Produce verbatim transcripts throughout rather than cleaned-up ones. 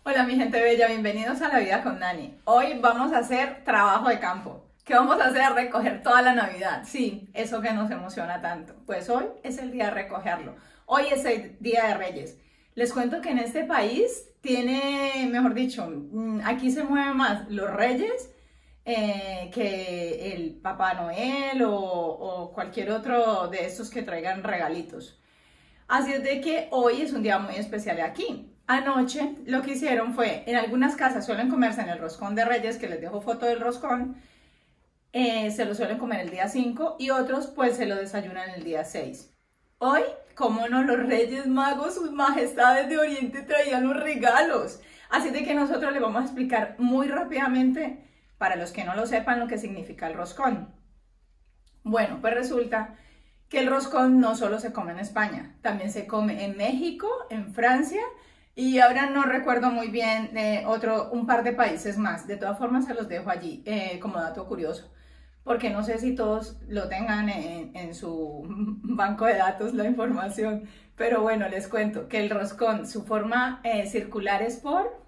Hola mi gente bella, bienvenidos a La Vida con Nani. Hoy vamos a hacer trabajo de campo. ¿Qué vamos a hacer? Recoger toda la Navidad. Sí, eso que nos emociona tanto. Pues hoy es el día de recogerlo. Hoy es el Día de Reyes. Les cuento que en este país tiene, mejor dicho, aquí se mueven más los reyes eh, que el Papá Noel o, o cualquier otro de estos que traigan regalitos. Así es de que hoy es un día muy especial aquí. Anoche lo que hicieron fue, en algunas casas suelen comerse en el roscón de Reyes, que les dejo foto del roscón, eh, se lo suelen comer el día cinco y otros pues se lo desayunan el día seis. Hoy, como no, los Reyes Magos, sus majestades de Oriente traían los regalos. Así de que nosotros les vamos a explicar muy rápidamente, para los que no lo sepan, lo que significa el roscón. Bueno, pues resulta que el roscón no solo se come en España, también se come en México, en Francia, y ahora no recuerdo muy bien eh, otro, un par de países más. De todas formas se los dejo allí eh, como dato curioso, porque no sé si todos lo tengan en, en su banco de datos la información, pero bueno, les cuento que el roscón, su forma eh, circular es por...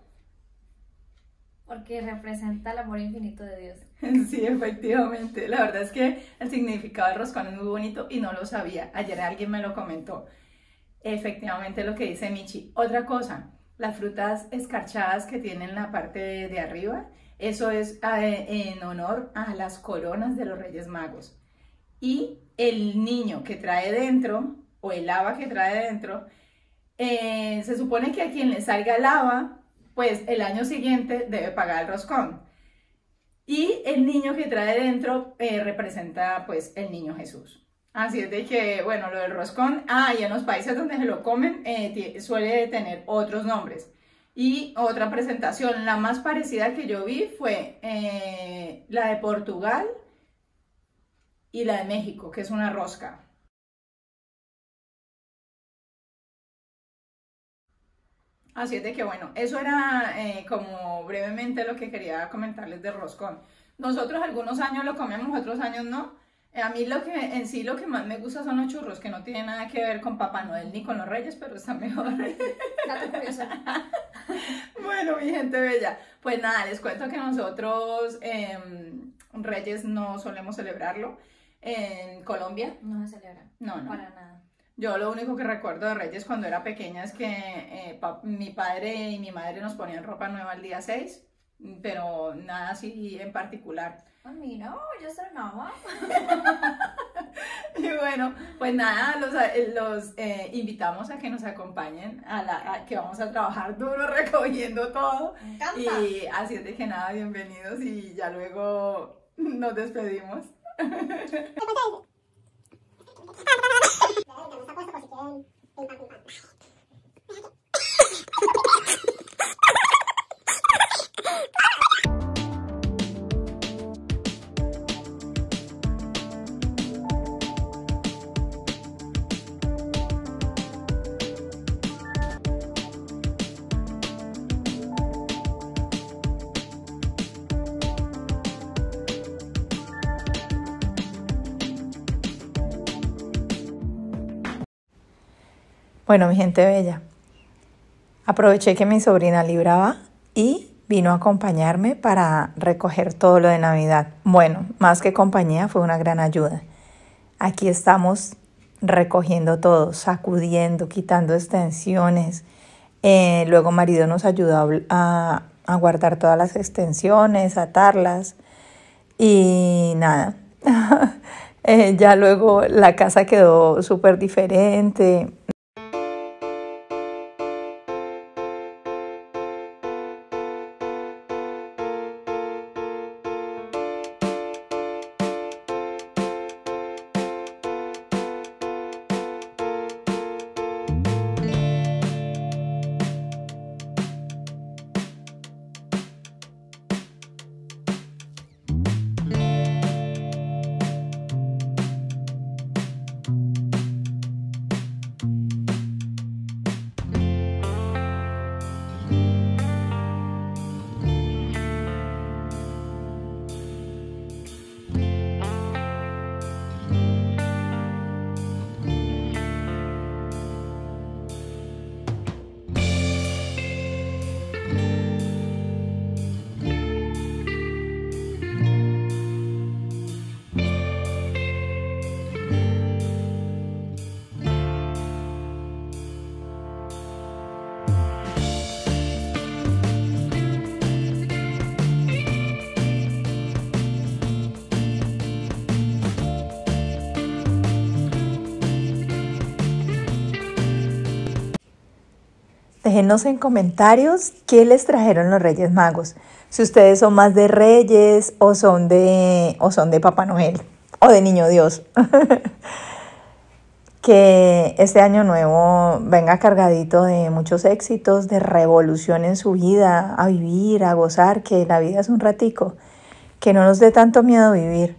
Porque representa el amor infinito de Dios. Sí, efectivamente, la verdad es que el significado del roscón es muy bonito y no lo sabía, ayer alguien me lo comentó. Efectivamente lo que dice Michi. Otra cosa, las frutas escarchadas que tienen la parte de, de arriba, eso es eh, en honor a las coronas de los Reyes Magos. Y el niño que trae dentro, o el haba que trae dentro, eh, se supone que a quien le salga el haba, pues el año siguiente debe pagar el roscón. Y el niño que trae dentro eh, representa pues el niño Jesús. Así es de que, bueno, lo del roscón, ah, y en los países donde se lo comen eh, suele tener otros nombres. Y otra presentación, la más parecida que yo vi fue eh, la de Portugal y la de México, que es una rosca. Así es de que, bueno, eso era eh, como brevemente lo que quería comentarles del roscón. Nosotros algunos años lo comemos, otros años no. A mí lo que en sí lo que más me gusta son los churros, que no tienen nada que ver con Papá Noel ni con los Reyes, pero está mejor. Dato curioso. Bueno, mi gente bella, pues nada, les cuento que nosotros eh, Reyes no solemos celebrarlo en Colombia. No se celebra. No, no. Para nada. Yo lo único que recuerdo de Reyes cuando era pequeña es que eh, pa, mi padre y mi madre nos ponían ropa nueva el día seis, pero nada así en particular. A mí no, yo sonaba. Y bueno, pues nada, los, los eh, invitamos a que nos acompañen, a, la, a que vamos a trabajar duro recogiendo todo. Me encanta. Y así es de que nada, bienvenidos y ya luego nos despedimos. Bueno, mi gente bella, aproveché que mi sobrina libraba y vino a acompañarme para recoger todo lo de Navidad. Bueno, más que compañía, fue una gran ayuda. Aquí estamos recogiendo todo, sacudiendo, quitando extensiones. Eh, luego marido nos ayudó a, a guardar todas las extensiones, atarlas y nada. eh, ya luego la casa quedó súper diferente. déjenos en comentarios qué les trajeron los Reyes Magos. Si ustedes son más de Reyes o son de, o son de Papá Noel o de Niño Dios. Que este año nuevo venga cargadito de muchos éxitos, de revolución en su vida, a vivir, a gozar, que la vida es un ratico, que no nos dé tanto miedo vivir.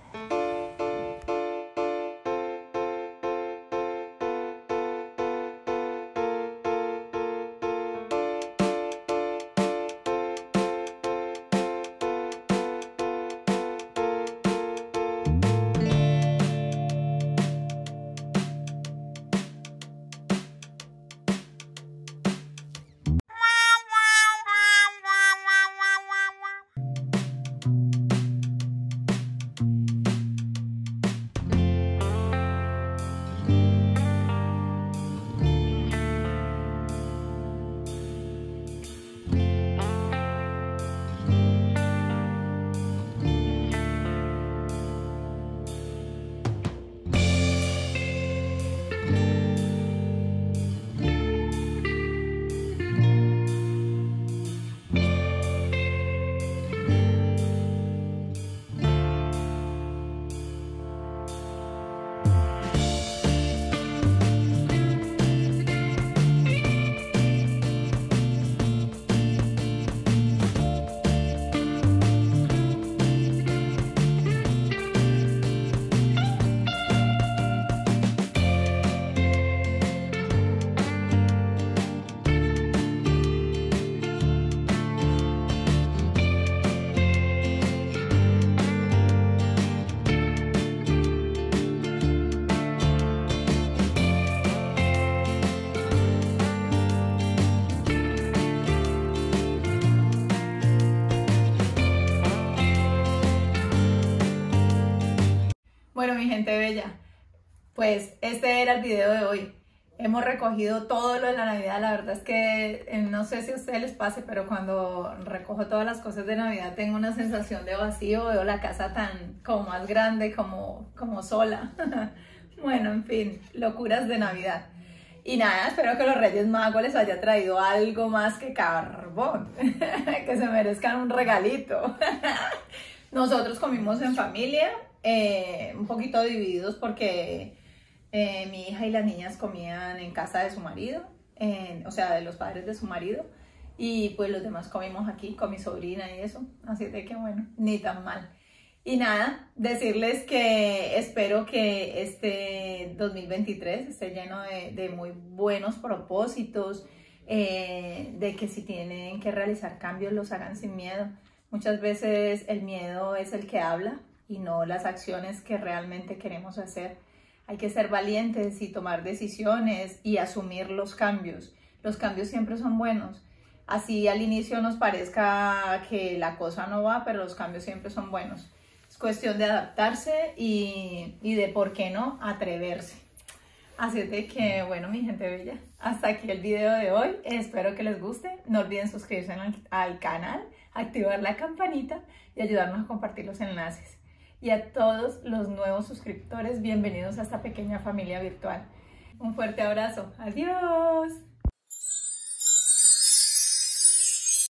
Bueno, mi gente bella, pues este era el video de hoy. Hemos recogido todo lo de la Navidad. La verdad es que eh, no sé si a ustedes les pase, pero cuando recojo todas las cosas de Navidad tengo una sensación de vacío. Veo la casa tan como más grande, como, como sola. Bueno, en fin, locuras de Navidad. Y nada, espero que los Reyes Magos les haya traído algo más que carbón. Que se merezcan un regalito. Nosotros comimos en familia, eh, un poquito divididos porque eh, mi hija y las niñas comían en casa de su marido, en, o sea, de los padres de su marido, y pues los demás comimos aquí con mi sobrina y eso, así de que bueno, ni tan mal. Y nada, decirles que espero que este dos mil veintitrés esté lleno de, de muy buenos propósitos, eh, de que si tienen que realizar cambios los hagan sin miedo. Muchas veces el miedo es el que habla y no las acciones que realmente queremos hacer. Hay que ser valientes y tomar decisiones y asumir los cambios. Los cambios siempre son buenos. Así al inicio nos parezca que la cosa no va, pero los cambios siempre son buenos. Es cuestión de adaptarse y, y de, ¿por qué no?, atreverse. Así es de que, bueno, mi gente bella, hasta aquí el video de hoy. Espero que les guste. No olviden suscribirse al, al canal, activar la campanita y ayudarnos a compartir los enlaces. Y a todos los nuevos suscriptores, bienvenidos a esta pequeña familia virtual. Un fuerte abrazo. Adiós.